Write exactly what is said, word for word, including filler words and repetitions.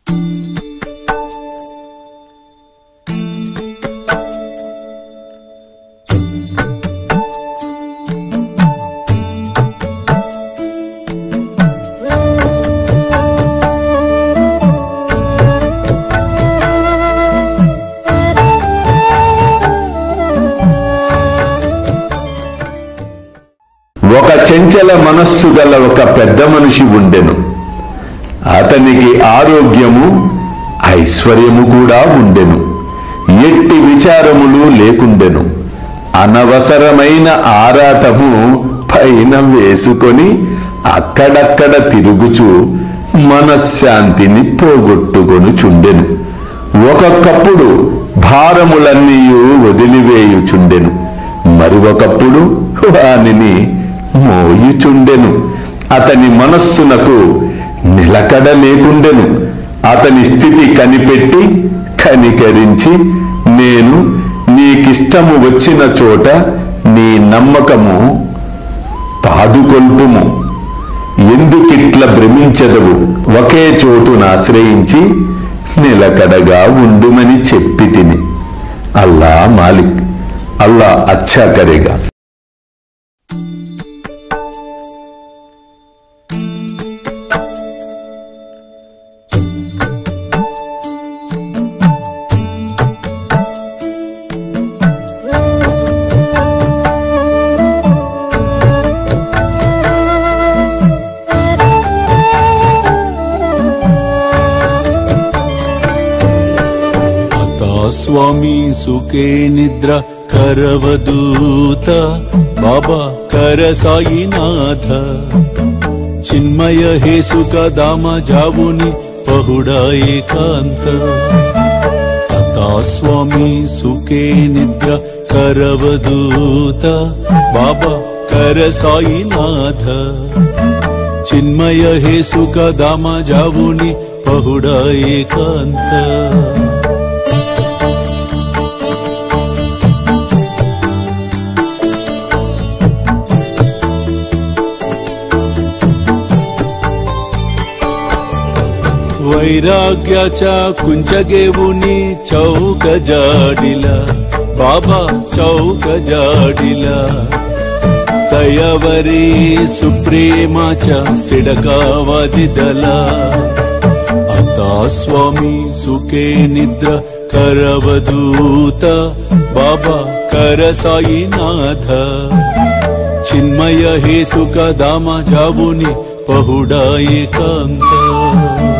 ఒక చెంచల మనస్సు గల ఒక పెద్ద మనిషి ఉండెను. అతనికి ఆరోగ్యము ఐశ్వర్యము కూడా ఉండెను. ఎట్టి విచారములు లేకుండెను. అనవసరమైన ఆరాటము పైన వేసుకొని అక్కడక్కడ తిరుగుచు మనశ్శాంతిని పోగొట్టుకొనుచుండెను. ఒక్కొక్కప్పుడు భారములన్నీ వదిలివేయుచుండెను. మరి ఒకప్పుడు వానిని మోయుచుండెను. అతని మనస్సునకు నిలకడ లేకుండెను. అతని స్థితి కనిపెట్టి కనికరించి, నేను నీకిష్టము వచ్చిన చోట నీ నమ్మకము పాదుకొల్పుము, ఎందుకిట్ల భ్రమించదవు, ఒకే చోటును ఆశ్రయించి నిలకడగా ఉండుమని చెప్పి తిని. అల్లా మాలిక్, అల్లా అచ్చా కరేగా. స్వామి సుఖే నిద్ర కరవదూత బాబా కర సాయినాథ చిన్మయ హే సుఖ దామ జావుని పహుడా ఏకాంత అతా స్వామి సుఖే నిద్ర కరవదూత బాబా కర సాయినాథ చిన్మయ హే సుఖ దామ జావుని పహుడా ఏకాంత वैराग्याच्या कुंचगेवुनी चौक जाडिला बाबा चौक जाडिला तयावरी सुप्रेमाच्या सिडकावादिदला आता स्वामी सुखे निद्र करवदूत बाबा कर साईनाथ चिन्मय हे सुख दामा जावुनी पहुडा एकांत